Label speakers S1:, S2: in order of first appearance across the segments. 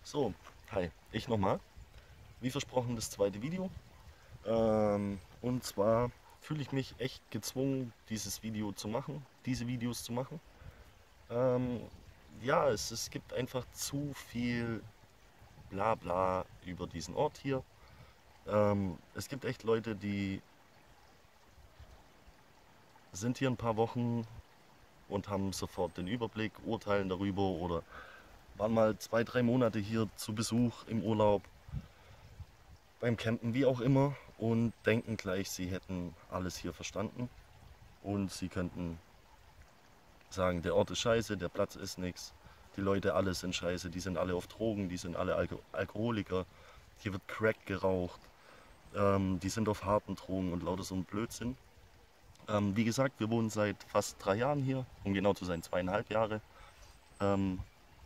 S1: So, hi, ich nochmal. Wie versprochen, das zweite Video. Und zwar fühle ich mich echt gezwungen, diese Videos zu machen. Ähm, ja, es gibt einfach zu viel Blabla über diesen Ort hier. Es gibt echt Leute, die sind hier ein paar Wochen und haben sofort den Überblick, urteilen darüber oder waren mal 2, 3 Monate hier zu Besuch im Urlaub, beim Campen, wie auch immer, und denken gleich, sie hätten alles hier verstanden und sie könnten sagen, der Ort ist scheiße, der Platz ist nix, die Leute alle sind scheiße, die sind alle auf Drogen, die sind alle Alkoholiker, hier wird Crack geraucht, die sind auf harten Drogen und lauter so ein Blödsinn. Wie gesagt, wir wohnen seit fast 3 Jahren hier, um genau zu sein, 2,5 Jahre. Ähm,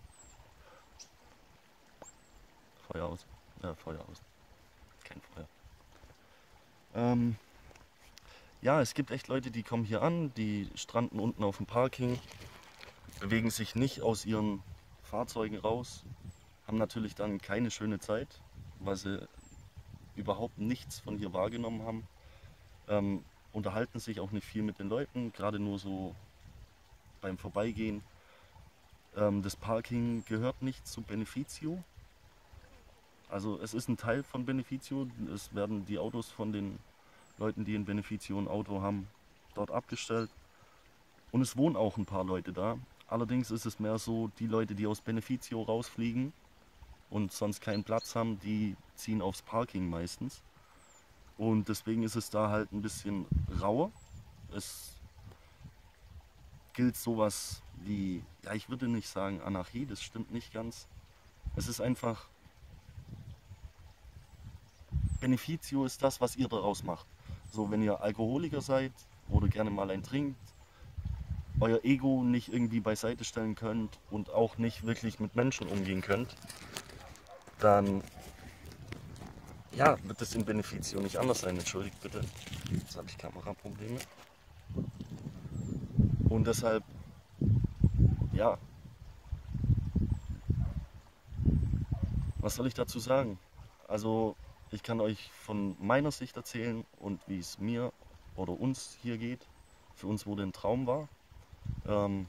S1: Feuer aus. Ja, Feuer aus. Kein Feuer. Ähm, ja, es gibt echt Leute, die kommen hier an, die stranden unten auf dem Parking, bewegen sich nicht aus ihren Fahrzeugen raus, haben natürlich dann keine schöne Zeit, weil sie überhaupt nichts von hier wahrgenommen haben, unterhalten sich auch nicht viel mit den Leuten, gerade nur so beim Vorbeigehen. Das Parking gehört nicht zu Benefizio, also es ist ein Teil von Benefizio, es werden die Autos von den Leuten, die in Benefizio ein Auto haben, dort abgestellt und es wohnen auch ein paar Leute da. Allerdings ist es mehr so, die Leute, die aus Benefizio rausfliegen und sonst keinen Platz haben, die ziehen aufs Parking meistens. Und deswegen ist es da halt ein bisschen rauer. Es gilt sowas wie, ja, ich würde nicht sagen Anarchie, das stimmt nicht ganz. Es ist einfach, Benefizio ist das, was ihr daraus macht. So, wenn ihr Alkoholiker seid oder gerne mal ein trinkt, euer Ego nicht irgendwie beiseite stellen könnt und auch nicht wirklich mit Menschen umgehen könnt, dann ja, wird es in Benefizio nicht anders sein. Entschuldigt bitte, jetzt habe ich Kameraprobleme. Und deshalb, ja, was soll ich dazu sagen? Also, ich kann euch von meiner Sicht erzählen und wie es mir oder uns hier geht. Für uns wurde ein Traum wahr. Ähm,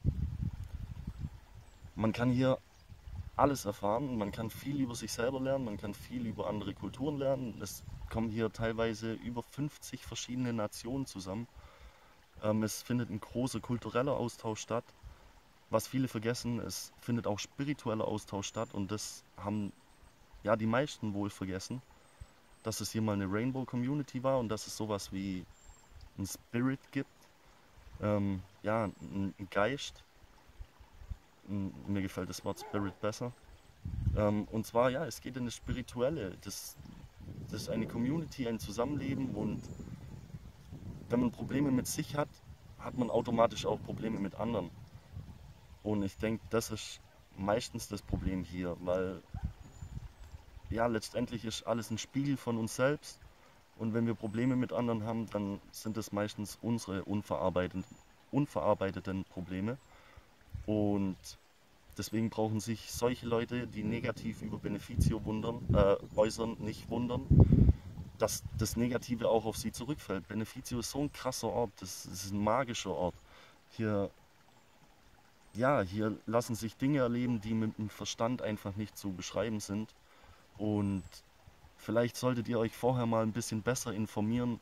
S1: Man kann hier alles erfahren, man kann viel über sich selber lernen, man kann viel über andere Kulturen lernen. Es kommen hier teilweise über 50 verschiedene Nationen zusammen. Es findet ein großer kultureller Austausch statt. Was viele vergessen, es findet auch spiritueller Austausch statt und das haben ja die meisten wohl vergessen, dass es hier mal eine Rainbow Community war und dass es sowas wie ein Spirit gibt, ja, ein Geist. Mir gefällt das Wort Spirit besser. Und zwar, ja, es geht in das Spirituelle. Das ist eine Community, ein Zusammenleben und wenn man Probleme mit sich hat, hat man automatisch auch Probleme mit anderen. Und ich denke, das ist meistens das Problem hier, weil ja, letztendlich ist alles ein Spiegel von uns selbst. Und wenn wir Probleme mit anderen haben, dann sind es meistens unsere unverarbeiteten Probleme. Und deswegen brauchen sich solche Leute, die negativ über Benefizio äußern, nicht wundern, dass das Negative auch auf sie zurückfällt. Benefizio ist so ein krasser Ort, das ist ein magischer Ort. Hier, ja, hier lassen sich Dinge erleben, die mit dem Verstand einfach nicht zu beschreiben sind. Und vielleicht solltet ihr euch vorher mal ein bisschen besser informieren,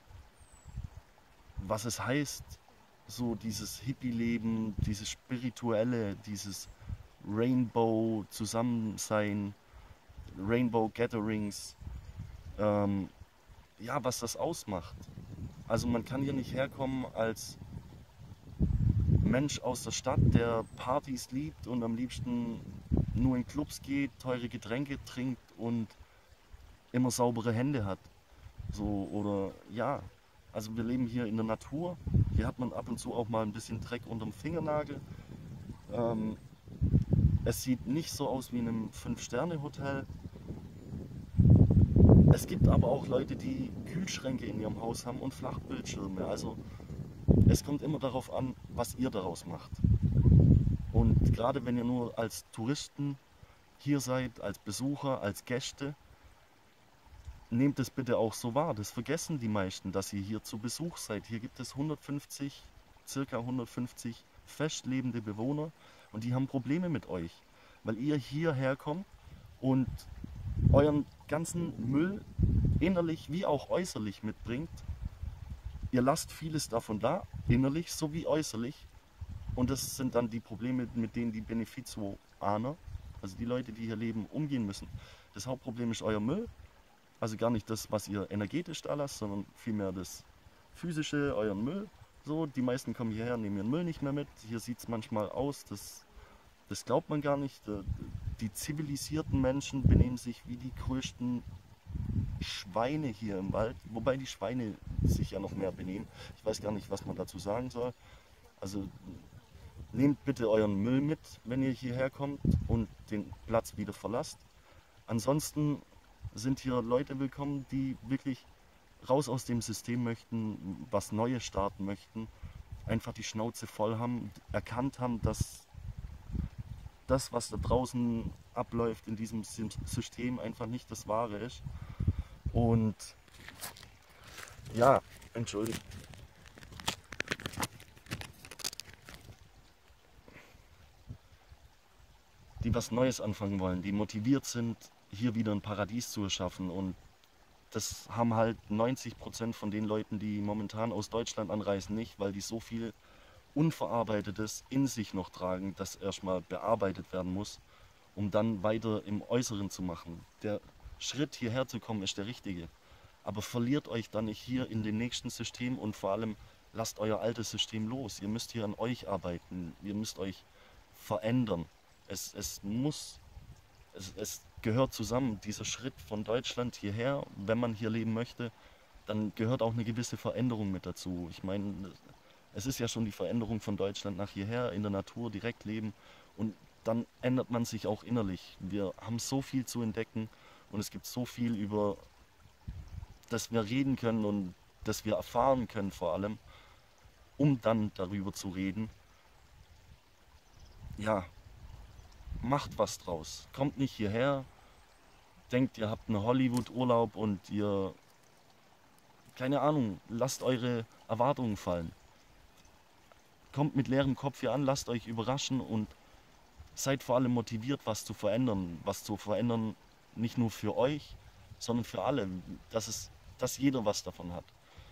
S1: was es heißt, so dieses Hippie-Leben, dieses Spirituelle, dieses Rainbow-Zusammensein, Rainbow-Gatherings, ähm, ja, was das ausmacht. Also man kann hier nicht herkommen als Mensch aus der Stadt, der Partys liebt und am liebsten nur in Clubs geht, teure Getränke trinkt und immer saubere Hände hat. So, oder ja, also wir leben hier in der Natur. Hier hat man ab und zu auch mal ein bisschen Dreck unterm Fingernagel. Ähm, Es sieht nicht so aus wie in einem Fünf-Sterne-Hotel. Es gibt aber auch Leute, die Kühlschränke in ihrem Haus haben und Flachbildschirme. Also es kommt immer darauf an, was ihr daraus macht. Und gerade wenn ihr nur als Touristen hier seid, als Besucher, als Gäste, nehmt es bitte auch so wahr. Das vergessen die meisten, dass ihr hier zu Besuch seid. Hier gibt es circa 150 fest lebende Bewohner und die haben Probleme mit euch, weil ihr hierher kommt und euren ganzen Müll innerlich wie auch äußerlich mitbringt. Ihr lasst vieles davon da, innerlich sowie äußerlich. Und das sind dann die Probleme, mit denen die Beneficio-Ahner, also die Leute, die hier leben, umgehen müssen. Das Hauptproblem ist euer Müll. Also gar nicht das, was ihr energetisch da lasst, sondern vielmehr das physische, euren Müll. So, die meisten kommen hierher, nehmen ihren Müll nicht mehr mit. Hier sieht es manchmal aus, das glaubt man gar nicht. Die zivilisierten Menschen benehmen sich wie die größten Schweine hier im Wald. Wobei die Schweine sich ja noch mehr benehmen. Ich weiß gar nicht, was man dazu sagen soll. Also nehmt bitte euren Müll mit, wenn ihr hierher kommt und den Platz wieder verlasst. Ansonsten sind hier Leute willkommen, die wirklich raus aus dem System möchten, was Neues starten möchten, einfach die Schnauze voll haben, erkannt haben, dass das, was da draußen abläuft in diesem System, einfach nicht das Wahre ist. Und ja, entschuldigt. Die was Neues anfangen wollen, die motiviert sind, hier wieder ein Paradies zu erschaffen. Und das haben halt 90% von den Leuten, die momentan aus Deutschland anreisen, nicht, weil die so viel Unverarbeitetes in sich noch tragen, das erstmal bearbeitet werden muss, um dann weiter im Äußeren zu machen. Der Schritt hierher zu kommen ist der richtige. Aber verliert euch dann nicht hier in dem nächsten System und vor allem lasst euer altes System los. Ihr müsst hier an euch arbeiten, ihr müsst euch verändern. Es gehört zusammen, dieser Schritt von Deutschland hierher, wenn man hier leben möchte, dann gehört auch eine gewisse Veränderung mit dazu. Ich meine, es ist ja schon die Veränderung von Deutschland nach hierher, in der Natur direkt leben und dann ändert man sich auch innerlich. Wir haben so viel zu entdecken und es gibt so viel, über das wir reden können und das wir erfahren können vor allem, um dann darüber zu reden. Ja, macht was draus. Kommt nicht hierher, denkt, ihr habt einen Hollywood-Urlaub und ihr, keine Ahnung, lasst eure Erwartungen fallen. Kommt mit leerem Kopf hier an, lasst euch überraschen und seid vor allem motiviert, was zu verändern. Was zu verändern, nicht nur für euch, sondern für alle. Dass jeder was davon hat.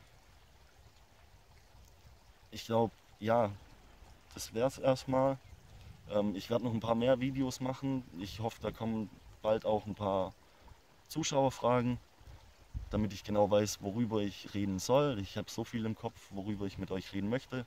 S1: Ich glaube, ja, das wäre es erstmal. Ich werde noch ein paar mehr Videos machen. Ich hoffe, da kommen bald auch ein paar Zuschauerfragen, damit ich genau weiß, worüber ich reden soll. Ich habe so viel im Kopf, worüber ich mit euch reden möchte.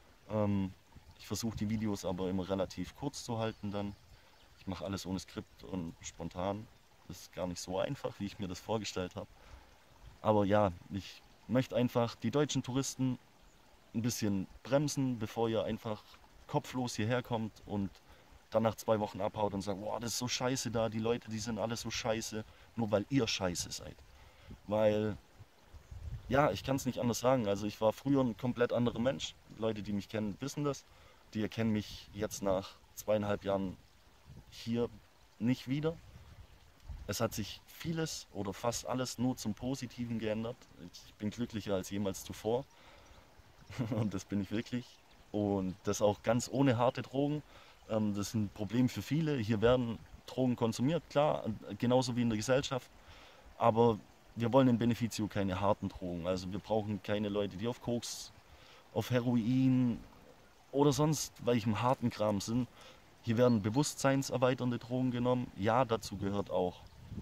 S1: Ich versuche die Videos aber immer relativ kurz zu halten dann. Ich mache alles ohne Skript und spontan. Das ist gar nicht so einfach, wie ich mir das vorgestellt habe. Aber ja, ich möchte einfach die deutschen Touristen ein bisschen bremsen, bevor ihr einfach kopflos hierher kommt und dann nach 2 Wochen abhaut und sagt, boah, das ist so scheiße da, die Leute, die sind alle so scheiße, nur weil ihr scheiße seid. Weil, ja, ich kann es nicht anders sagen. Also ich war früher ein komplett anderer Mensch. Leute, die mich kennen, wissen das. Die erkennen mich jetzt nach 2,5 Jahren hier nicht wieder. Es hat sich vieles oder fast alles nur zum Positiven geändert. Ich bin glücklicher als jemals zuvor. Und das bin ich wirklich. Und das auch ganz ohne harte Drogen. Das ist ein Problem für viele. Hier werden Drogen konsumiert, klar, genauso wie in der Gesellschaft. Aber wir wollen in Beneficio keine harten Drogen. Also wir brauchen keine Leute, die auf Koks, auf Heroin oder sonst welchem harten Kram sind. Hier werden bewusstseinserweiternde Drogen genommen. Ja, dazu gehört auch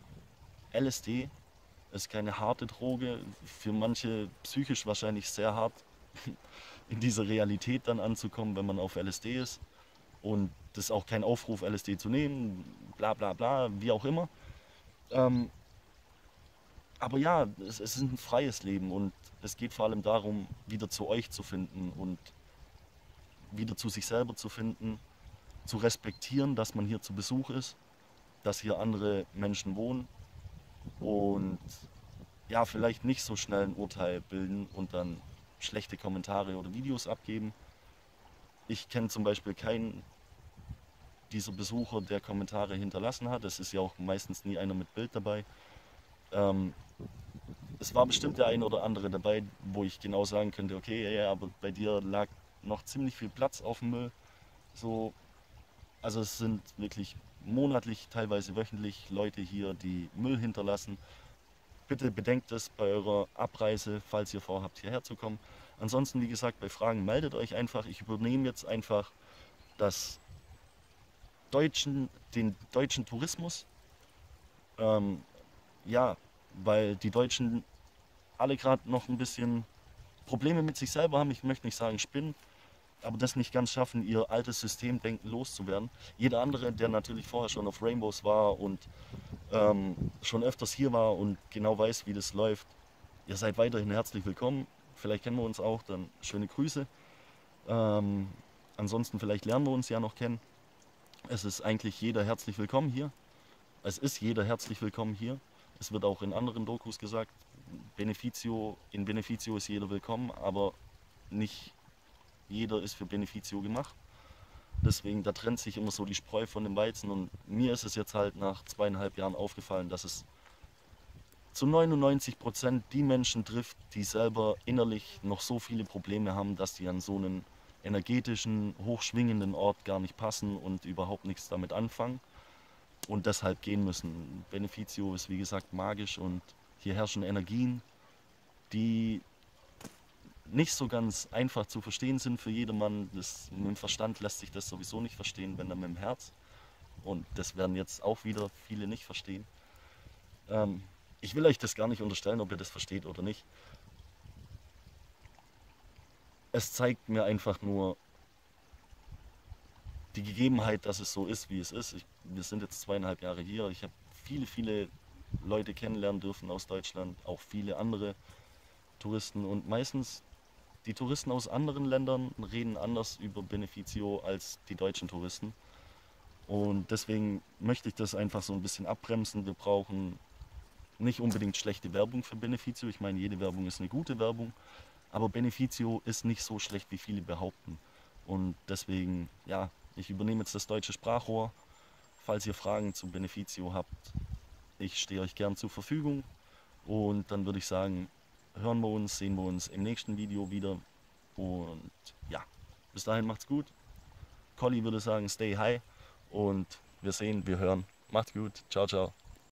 S1: LSD. Ist keine harte Droge, für manche psychisch wahrscheinlich sehr hart, in dieser Realität dann anzukommen, wenn man auf LSD ist. Und das ist auch kein Aufruf, LSD zu nehmen, bla bla bla, wie auch immer. Ähm, aber ja, es ist ein freies Leben und es geht vor allem darum, wieder zu euch zu finden und wieder zu sich selber zu finden, zu respektieren, dass man hier zu Besuch ist, dass hier andere Menschen wohnen und ja, vielleicht nicht so schnell ein Urteil bilden und dann schlechte Kommentare oder Videos abgeben. Ich kenne zum Beispiel keinen dieser Besucher, der Kommentare hinterlassen hat. Es ist ja auch meistens nie einer mit Bild dabei. Ähm, Es war bestimmt der eine oder andere dabei, wo ich genau sagen könnte, okay, ja, ja, aber bei dir lag noch ziemlich viel Platz auf dem Müll. So, also es sind wirklich monatlich, teilweise wöchentlich Leute hier, die Müll hinterlassen. Bitte bedenkt es bei eurer Abreise, falls ihr vorhabt, hierher zu kommen. Ansonsten, wie gesagt, bei Fragen meldet euch einfach. Ich übernehme jetzt einfach das den deutschen Tourismus. Ähm, ja, weil die Deutschen alle gerade noch ein bisschen Probleme mit sich selber haben. Ich möchte nicht sagen spinnen, aber das nicht ganz schaffen, ihr altes Systemdenken loszuwerden. Jeder andere, der natürlich vorher schon auf Rainbows war und schon öfters hier war und genau weiß, wie das läuft, ihr seid weiterhin herzlich willkommen. Vielleicht kennen wir uns auch, dann schöne Grüße. Ähm, Ansonsten vielleicht lernen wir uns ja noch kennen. Es ist eigentlich jeder herzlich willkommen hier. Es ist jeder herzlich willkommen hier. Es wird auch in anderen Dokus gesagt, in Beneficio ist jeder willkommen, aber nicht jeder ist für Beneficio gemacht. Deswegen, da trennt sich immer so die Spreu von dem Weizen und mir ist es jetzt halt nach 2,5 Jahren aufgefallen, dass es zu 99% die Menschen trifft, die selber innerlich noch so viele Probleme haben, dass die an so einen energetischen, hochschwingenden Ort gar nicht passen und überhaupt nichts damit anfangen und deshalb gehen müssen. Beneficio ist wie gesagt magisch und hier herrschen Energien, die nicht so ganz einfach zu verstehen sind für jedermann. Mit dem Verstand lässt sich das sowieso nicht verstehen, wenn dann mit dem Herz. Und das werden jetzt auch wieder viele nicht verstehen. Ähm, Ich will euch das gar nicht unterstellen, ob ihr das versteht oder nicht. Es zeigt mir einfach nur die Gegebenheit, dass es so ist, wie es ist. Wir sind jetzt 2,5 Jahre hier. Ich habe viele Leute kennenlernen dürfen aus Deutschland, auch viele andere Touristen. Und meistens die Touristen aus anderen Ländern reden anders über Beneficio als die deutschen Touristen. Und deswegen möchte ich das einfach so ein bisschen abbremsen. Wir brauchen nicht unbedingt schlechte Werbung für Beneficio. Ich meine, jede Werbung ist eine gute Werbung. Aber Beneficio ist nicht so schlecht, wie viele behaupten. Und deswegen, ja, ich übernehme jetzt das deutsche Sprachrohr. Falls ihr Fragen zu Beneficio habt, ich stehe euch gern zur Verfügung. Und dann würde ich sagen, hören wir uns, sehen wir uns im nächsten Video wieder. Und ja, bis dahin macht's gut. Colli würde sagen, stay high. Und wir sehen, wir hören. Macht's gut. Ciao, ciao.